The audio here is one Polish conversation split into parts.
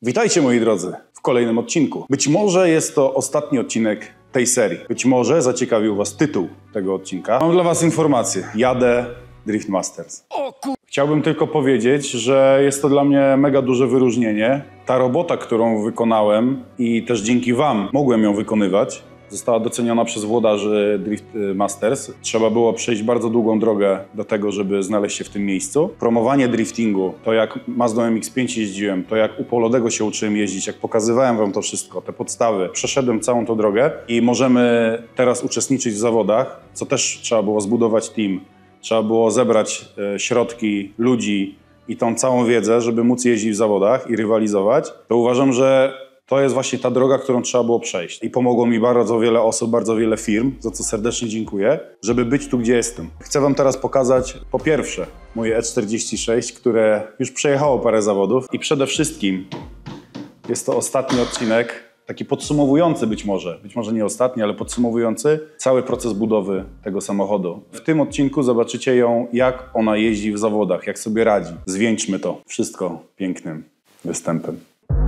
Witajcie moi drodzy w kolejnym odcinku. Być może jest to ostatni odcinek tej serii. Być może zaciekawił Was tytuł tego odcinka. Mam dla Was informację. Jadę Drift Masters. Chciałbym tylko powiedzieć, że jest to dla mnie mega duże wyróżnienie. Ta robota, którą wykonałem i też dzięki Wam mogłem ją wykonywać, została doceniona przez włodarzy Drift Masters. Trzeba było przejść bardzo długą drogę do tego, żeby znaleźć się w tym miejscu. Promowanie driftingu, to jak Mazdą MX-5 jeździłem, to jak u Polodego się uczyłem jeździć, jak pokazywałem Wam to wszystko, te podstawy, przeszedłem całą tą drogę i możemy teraz uczestniczyć w zawodach, co też trzeba było zbudować team. Trzeba było zebrać środki, ludzi i tą całą wiedzę, żeby móc jeździć w zawodach i rywalizować. To uważam, że to jest właśnie ta droga, którą trzeba było przejść. I pomogło mi bardzo wiele osób, bardzo wiele firm, za co serdecznie dziękuję, żeby być tu, gdzie jestem. Chcę Wam teraz pokazać po pierwsze moje E46, które już przejechało parę zawodów i przede wszystkim jest to ostatni odcinek, taki podsumowujący być może nie ostatni, ale podsumowujący cały proces budowy tego samochodu. W tym odcinku zobaczycie ją, jak ona jeździ w zawodach, jak sobie radzi. Zwieńczmy to wszystko pięknym występem.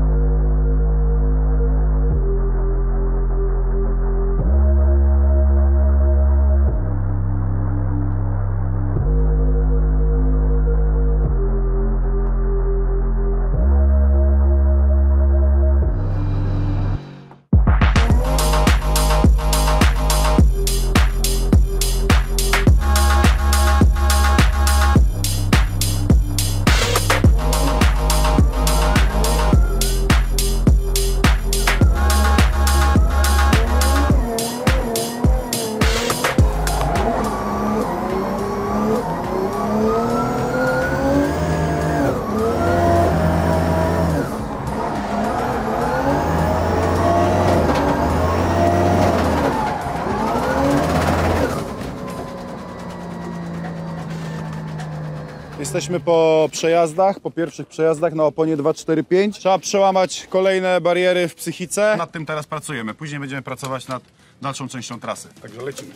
Jesteśmy po przejazdach, po pierwszych przejazdach na oponie 245. Trzeba przełamać kolejne bariery w psychice. Nad tym teraz pracujemy. Później będziemy pracować nad dalszą częścią trasy. Także lecimy.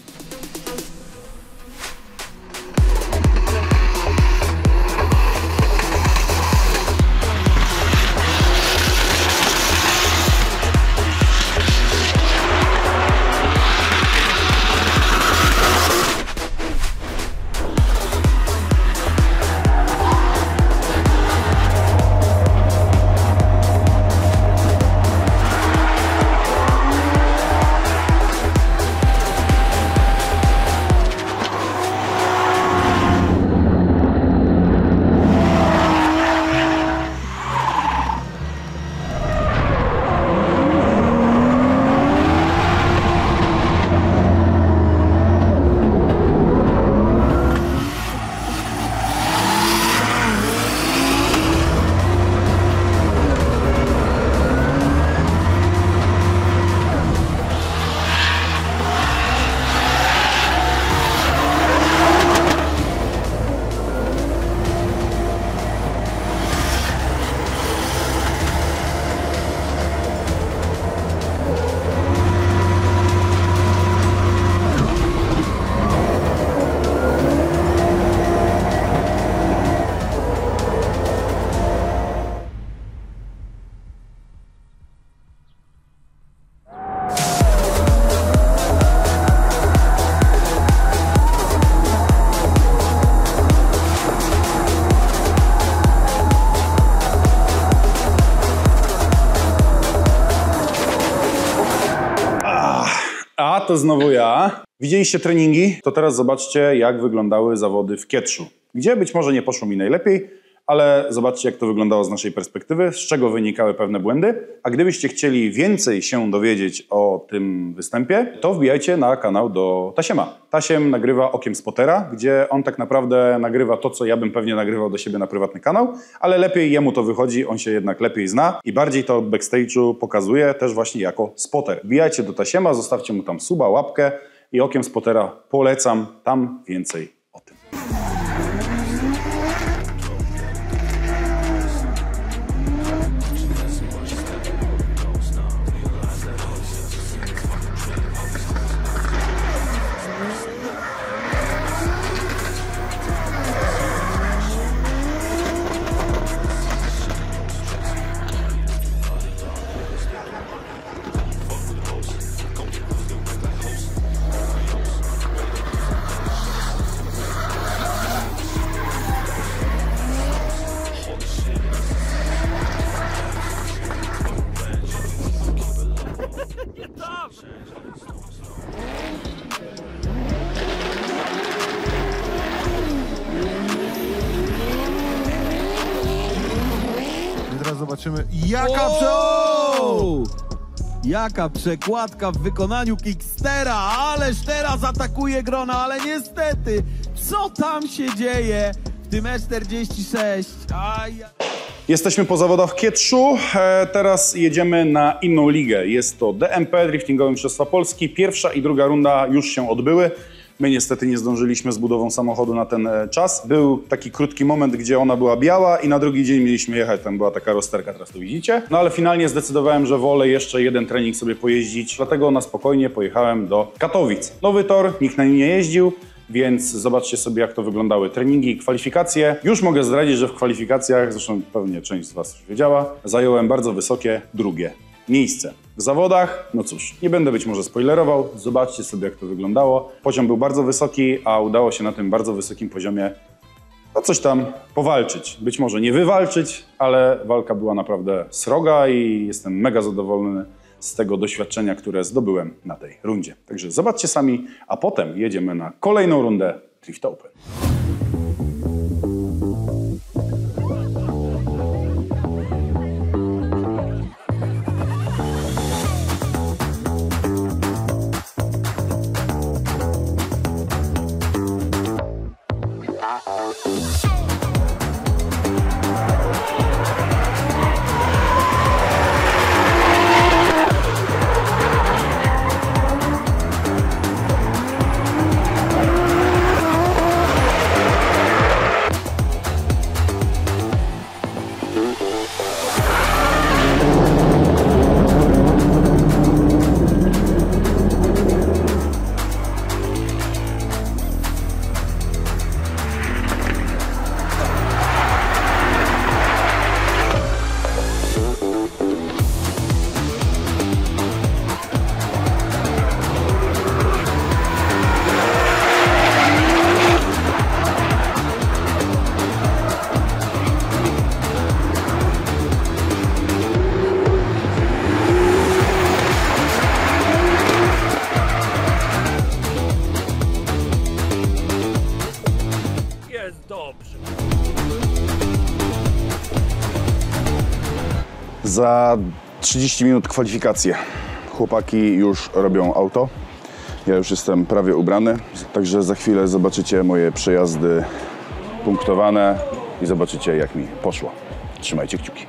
A to znowu ja. Widzieliście treningi? To teraz zobaczcie, jak wyglądały zawody w Kietrzu, gdzie być może nie poszło mi najlepiej, ale zobaczcie, jak to wyglądało z naszej perspektywy, z czego wynikały pewne błędy. A gdybyście chcieli więcej się dowiedzieć o tym występie, to wbijajcie na kanał do Tasiema. Tasiem nagrywa Okiem Spotera, gdzie on tak naprawdę nagrywa to, co ja bym pewnie nagrywał do siebie na prywatny kanał, ale lepiej jemu to wychodzi, on się jednak lepiej zna i bardziej to backstage'u pokazuje też właśnie jako spotter. Wbijajcie do Tasiema, zostawcie mu tam suba, łapkę i Okiem Spotera polecam, tam więcej o tym. Zaraz zobaczymy, jaka przekładka w wykonaniu Kickstera, ależ teraz atakuje Grona, ale niestety, co tam się dzieje w tym E46? Jesteśmy po zawodach w Kietrzu, teraz jedziemy na inną ligę. Jest to DMP, Driftingowe Mistrzostwa Polski. Pierwsza i druga runda już się odbyły. My niestety nie zdążyliśmy z budową samochodu na ten czas. Był taki krótki moment, gdzie ona była biała i na drugi dzień mieliśmy jechać, tam była taka rozterka, teraz to widzicie. No ale finalnie zdecydowałem, że wolę jeszcze jeden trening sobie pojeździć, dlatego na spokojnie pojechałem do Katowic. Nowy tor, nikt na nim nie jeździł, więc zobaczcie sobie, jak to wyglądały treningi i kwalifikacje. Już mogę zdradzić, że w kwalifikacjach, zresztą pewnie część z Was już wiedziała, zająłem bardzo wysokie drugie miejsce. W zawodach, no cóż, nie będę być może spoilerował, zobaczcie sobie, jak to wyglądało. Poziom był bardzo wysoki, a udało się na tym bardzo wysokim poziomie no coś tam powalczyć. Być może nie wywalczyć, ale walka była naprawdę sroga i jestem mega zadowolony z tego doświadczenia, które zdobyłem na tej rundzie. Także zobaczcie sami, a potem jedziemy na kolejną rundę Drift Open. Za 30 minut kwalifikacje. Chłopaki już robią auto. Ja już jestem prawie ubrany, także za chwilę zobaczycie moje przejazdy punktowane i zobaczycie, jak mi poszło. Trzymajcie kciuki.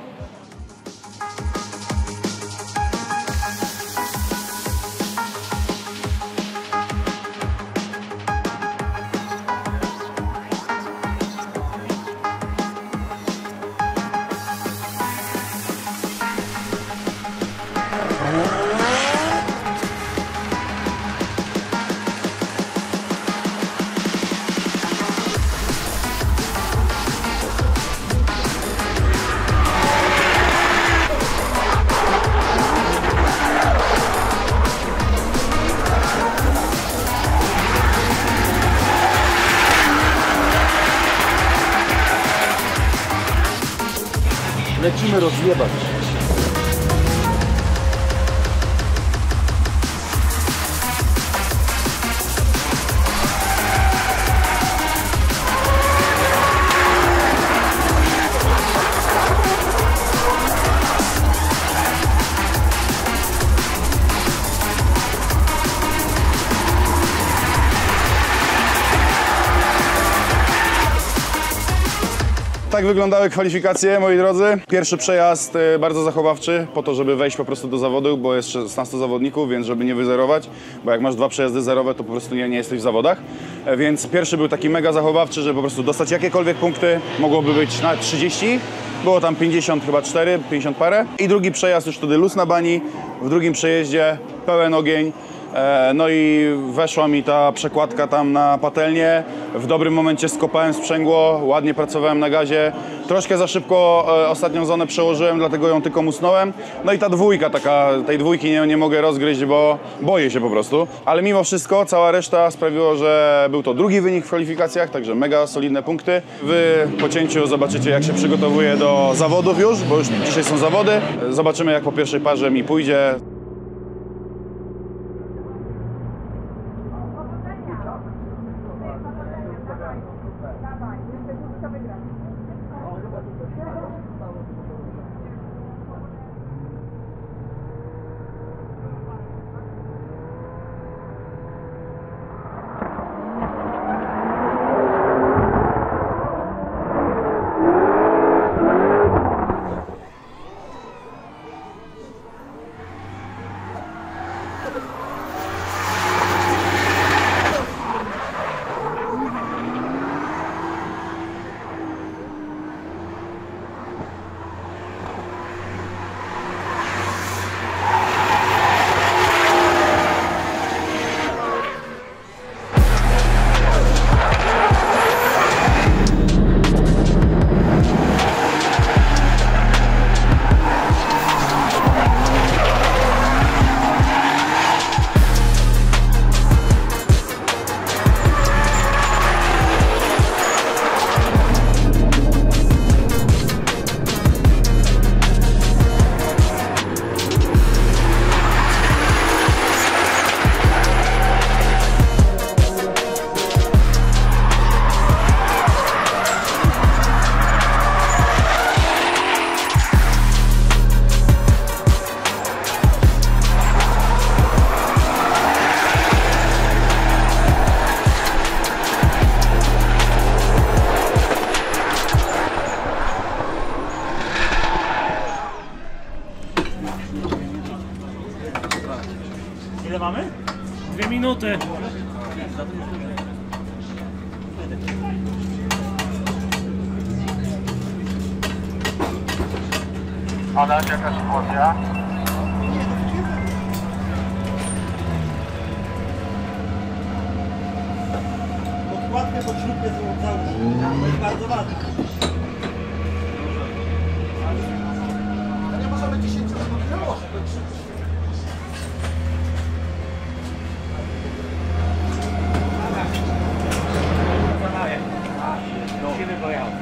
Lecimy rozjebać. Tak wyglądały kwalifikacje, moi drodzy. Pierwszy przejazd bardzo zachowawczy, po to, żeby wejść po prostu do zawodu, bo jest 16 zawodników, więc żeby nie wyzerować, bo jak masz 2 przejazdy zerowe, to po prostu nie jesteś w zawodach. Więc pierwszy był taki mega zachowawczy, żeby po prostu dostać jakiekolwiek punkty, mogłoby być nawet 30, było tam 50 chyba 4, 50 parę. I drugi przejazd już wtedy luz na bani, w drugim przejeździe pełen ogień. No i weszła mi ta przekładka tam na patelnię. W dobrym momencie skopałem sprzęgło, ładnie pracowałem na gazie. Troszkę za szybko ostatnią zonę przełożyłem, dlatego ją tylko musnąłem. No i ta dwójka, tej dwójki nie mogę rozgryźć, bo boję się po prostu. Ale mimo wszystko cała reszta sprawiło, że był to drugi wynik w kwalifikacjach, także mega solidne punkty. Wy po cięciu zobaczycie, jak się przygotowuję do zawodów już, bo już dzisiaj są zawody. Zobaczymy, jak po pierwszej parze mi pójdzie. Ile mamy? 2 minuty. Adaś, jaka sytuacja? Podkładkę pod śrubkę załóż. To jest bardzo ważne. A nie możemy 10 sekund przełożyć. Musimy go jechać.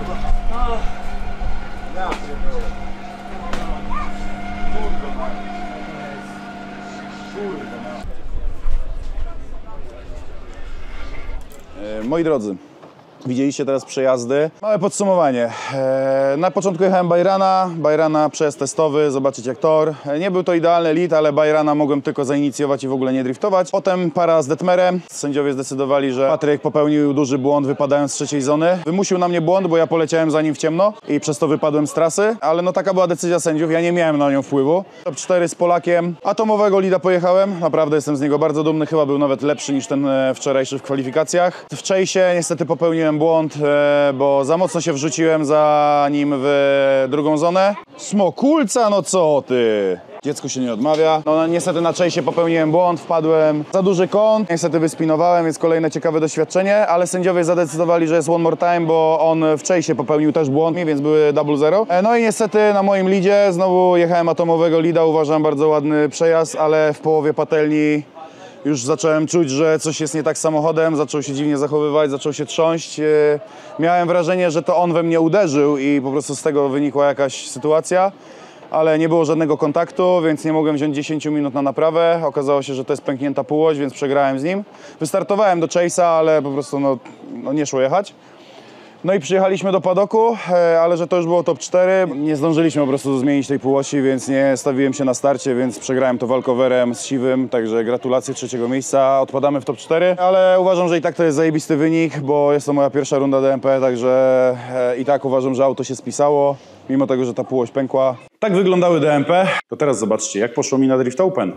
Moi drodzy, widzieliście teraz przejazdy. Małe podsumowanie. Na początku jechałem Bajrana przejazd testowy, zobaczyć jak tor. Nie był to idealny lead, ale Bajrana mogłem tylko zainicjować i w ogóle nie driftować. Potem para z Detmerem. Sędziowie zdecydowali, że Patryk popełnił duży błąd wypadając z trzeciej zony. Wymusił na mnie błąd, bo ja poleciałem za nim w ciemno i przez to wypadłem z trasy, ale no taka była decyzja sędziów, ja nie miałem na nią wpływu. Top 4 z Polakiem. Atomowego leada pojechałem, naprawdę jestem z niego bardzo dumny, chyba był nawet lepszy niż ten wczorajszy w kwalifikacjach. W chase'ie niestety popełniłem błąd, bo za mocno się wrzuciłem za nim w drugą zonę. Smokulca, no co ty? Dziecku się nie odmawia. No niestety na chase'ie popełniłem błąd, wpadłem za duży kąt. Niestety wyspinowałem, więc kolejne ciekawe doświadczenie, ale sędziowie zadecydowali, że jest one more time, bo on w chase'ie popełnił też błąd, więc były double zero. No i niestety na moim leadzie znowu jechałem atomowego leada, uważam bardzo ładny przejazd, ale w połowie patelni już zacząłem czuć, że coś jest nie tak z samochodem, zaczął się dziwnie zachowywać, zaczął się trząść. Miałem wrażenie, że to on we mnie uderzył i po prostu z tego wynikła jakaś sytuacja, ale nie było żadnego kontaktu, więc nie mogłem wziąć 10 minut na naprawę. Okazało się, że to jest pęknięta półoś, więc przegrałem z nim. Wystartowałem do chase'a, ale po prostu no nie szło jechać. No i przyjechaliśmy do padoku, ale że to już było top 4. Nie zdążyliśmy po prostu zmienić tej półosi, więc nie stawiłem się na starcie, więc przegrałem to walkowerem z Siwym, także gratulacje trzeciego miejsca. Odpadamy w top 4, ale uważam, że i tak to jest zajebisty wynik, bo jest to moja pierwsza runda DMP, także i tak uważam, że auto się spisało, mimo tego, że ta półoś pękła. Tak wyglądały DMP. To teraz zobaczcie, jak poszło mi na Drift Open.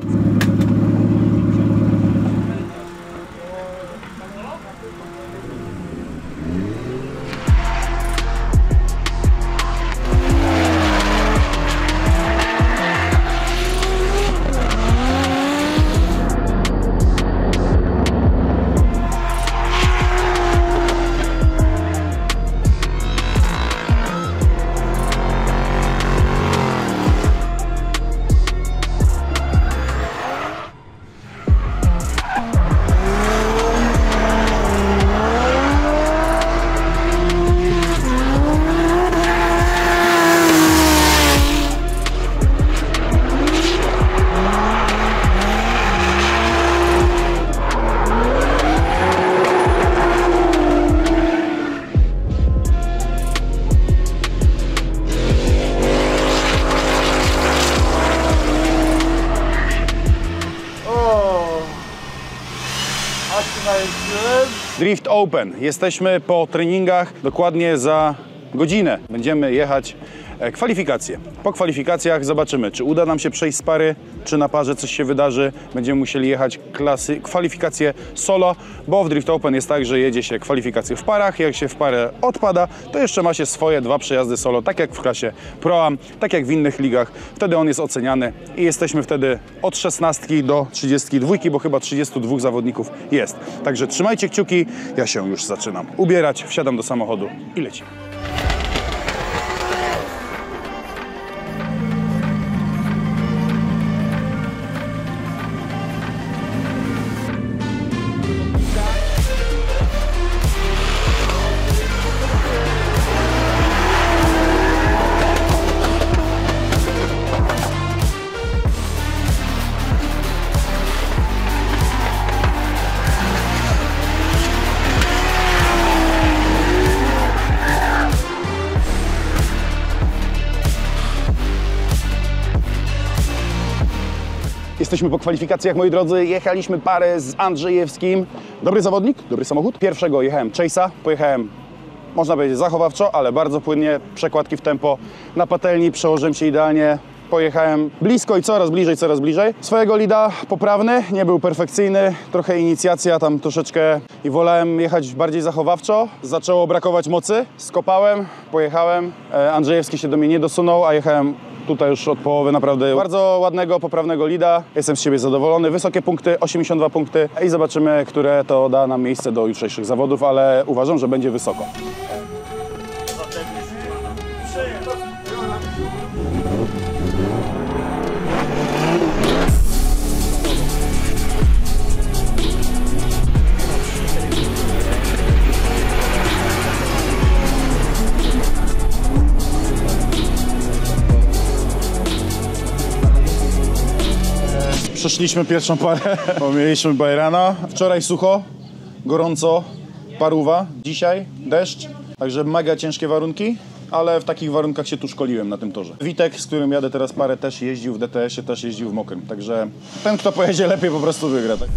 Drift Open. Jesteśmy po treningach dokładnie za godzinę. Będziemy jechać kwalifikacje. Po kwalifikacjach zobaczymy, czy uda nam się przejść z pary, czy na parze coś się wydarzy. Będziemy musieli jechać kwalifikacje solo, bo w Drift Open jest tak, że jedzie się kwalifikacje w parach. Jak się w parę odpada, to jeszcze ma się swoje 2 przejazdy solo, tak jak w klasie Pro-Am, tak jak w innych ligach. Wtedy on jest oceniany i jesteśmy wtedy od 16 do 32, bo chyba 32 zawodników jest. Także trzymajcie kciuki, ja się już zaczynam ubierać, wsiadam do samochodu i lecimy. Jesteśmy po kwalifikacjach, moi drodzy. Jechaliśmy parę z Andrzejewskim. Dobry zawodnik, dobry samochód. Pierwszego jechałem chase'a, pojechałem, można powiedzieć, zachowawczo, ale bardzo płynnie, przekładki w tempo. Na patelni przełożyłem się idealnie. pojechałem blisko i coraz bliżej, coraz bliżej. Swojego lida poprawny, nie był perfekcyjny, trochę inicjacja tam troszeczkę i wolałem jechać bardziej zachowawczo. Zaczęło brakować mocy, skopałem, pojechałem. Andrzejewski się do mnie nie dosunął, a jechałem tutaj już od połowy naprawdę bardzo ładnego, poprawnego lida. Jestem z siebie zadowolony. Wysokie punkty, 82 punkty i zobaczymy, które to da nam miejsce do jutrzejszych zawodów, ale uważam, że będzie wysoko. Przeszliśmy pierwszą parę, bo mieliśmy bajrana. Wczoraj sucho, gorąco, paruwa. Dzisiaj deszcz, także mega ciężkie warunki, ale w takich warunkach się tu szkoliłem na tym torze. Witek, z którym jadę teraz parę, też jeździł w DTS-ie, też jeździł w mokrym. Także ten, kto pojedzie lepiej, po prostu wygra. Tak?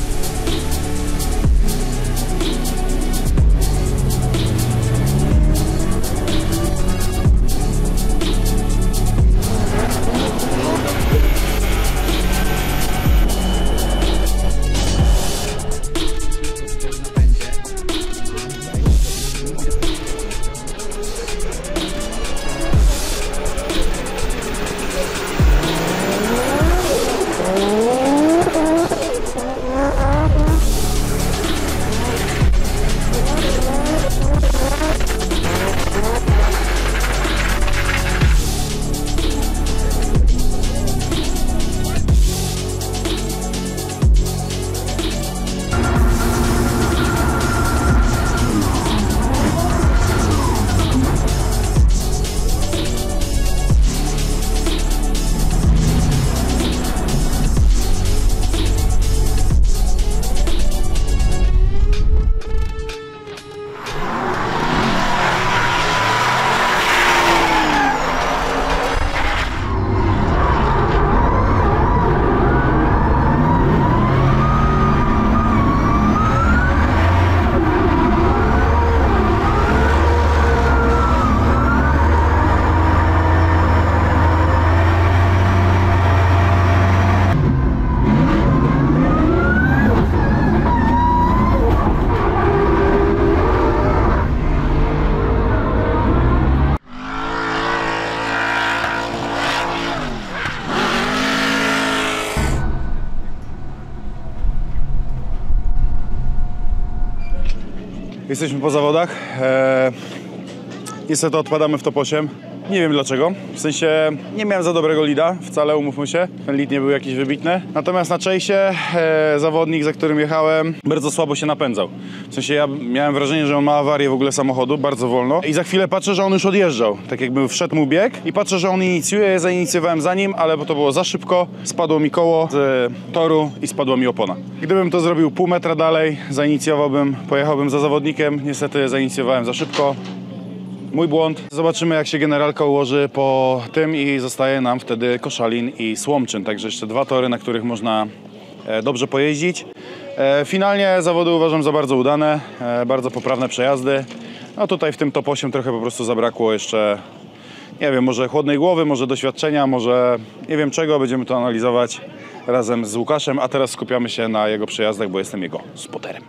Jesteśmy po zawodach. Niestety odpadamy w top 8. Nie wiem dlaczego. W sensie nie miałem za dobrego lida, wcale, umówmy się. Ten lid nie był jakiś wybitny. Natomiast na chase'ie zawodnik, za którym jechałem, bardzo słabo się napędzał. W sensie ja miałem wrażenie, że on ma awarię w ogóle samochodu, bardzo wolno. I za chwilę patrzę, że on już odjeżdżał. Tak jakby wszedł mu bieg i patrzę, że on inicjuje. Ja zainicjowałem za nim, ale to było za szybko. Spadło mi koło z toru i spadła mi opona. Gdybym to zrobił pół metra dalej, zainicjowałbym, pojechałbym za zawodnikiem. Niestety zainicjowałem za szybko. Mój błąd. Zobaczymy, jak się generalka ułoży po tym i zostaje nam wtedy Koszalin i Słomczyn. Także jeszcze dwa tory, na których można dobrze pojeździć. Finalnie zawody uważam za bardzo udane, bardzo poprawne przejazdy. No tutaj w tym top 8 trochę po prostu zabrakło jeszcze, nie wiem, może chłodnej głowy, może doświadczenia, może nie wiem czego. Będziemy to analizować razem z Łukaszem, a teraz skupiamy się na jego przejazdach, bo jestem jego spoterem.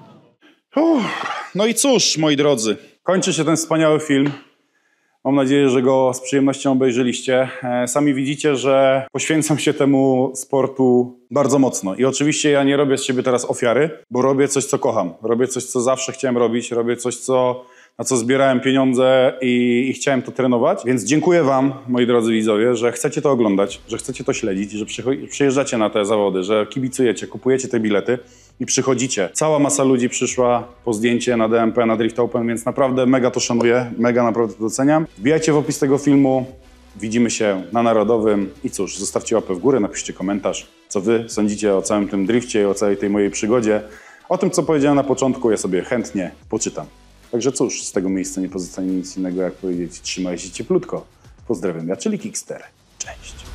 No i cóż, moi drodzy, kończy się ten wspaniały film. Mam nadzieję, że go z przyjemnością obejrzeliście. Sami widzicie, że poświęcam się temu sportu bardzo mocno. I oczywiście ja nie robię z siebie teraz ofiary, bo robię coś, co kocham. Robię coś, co zawsze chciałem robić. Robię coś, na co zbierałem pieniądze i chciałem to trenować. Więc dziękuję wam, moi drodzy widzowie, że chcecie to oglądać, że chcecie to śledzić, że przyjeżdżacie na te zawody, że kibicujecie, kupujecie te bilety i przychodzicie. Cała masa ludzi przyszła po zdjęcie na DMP, na Drift Open, więc naprawdę mega to szanuję, mega naprawdę to doceniam. Wbijajcie w opis tego filmu, widzimy się na Narodowym i cóż, zostawcie łapę w górę, napiszcie komentarz, co wy sądzicie o całym tym drifcie i o całej tej mojej przygodzie. O tym, co powiedziałem na początku, ja sobie chętnie poczytam. Także cóż, z tego miejsca nie pozostanie nic innego, jak powiedzieć: trzymaj się cieplutko. Pozdrawiam ja, czyli Kickster. Cześć.